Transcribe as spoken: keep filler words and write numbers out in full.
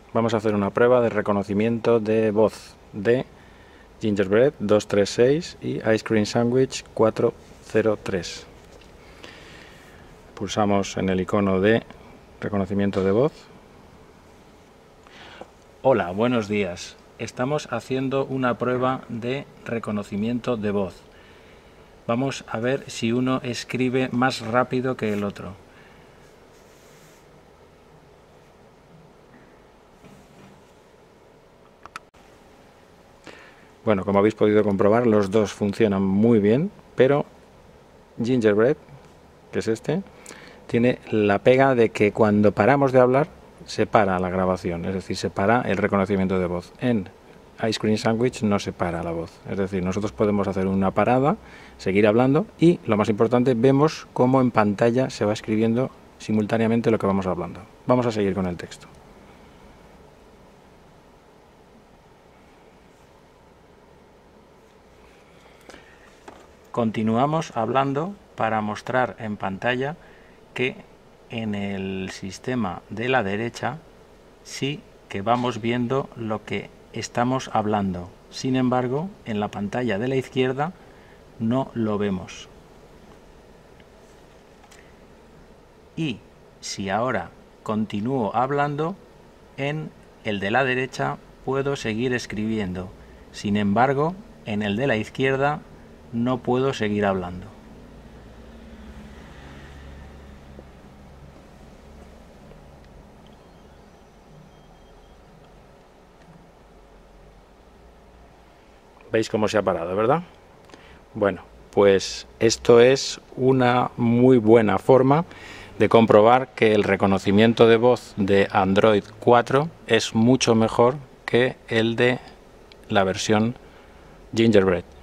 Vamos a hacer una prueba de reconocimiento de voz de Gingerbread dos tres seis y Ice Cream Sandwich cuatro cero tres. Pulsamos en el icono de reconocimiento de voz. Hola, buenos días. Estamos haciendo una prueba de reconocimiento de voz. Vamos a ver si uno escribe más rápido que el otro. Bueno, como habéis podido comprobar, los dos funcionan muy bien, pero Gingerbread, que es este, tiene la pega de que cuando paramos de hablar se para la grabación, es decir, se para el reconocimiento de voz. En Ice Cream Sandwich no se para la voz, es decir, nosotros podemos hacer una parada, seguir hablando y, lo más importante, vemos cómo en pantalla se va escribiendo simultáneamente lo que vamos hablando. Vamos a seguir con el texto. Continuamos hablando para mostrar en pantalla que en el sistema de la derecha sí que vamos viendo lo que estamos hablando. Sin embargo, en la pantalla de la izquierda no lo vemos. Y si ahora continúo hablando, en el de la derecha puedo seguir escribiendo. Sin embargo, en el de la izquierda no puedo seguir hablando. ¿Veis cómo se ha parado, verdad? Bueno, pues esto es una muy buena forma de comprobar que el reconocimiento de voz de Android cuatro es mucho mejor que el de la versión Gingerbread.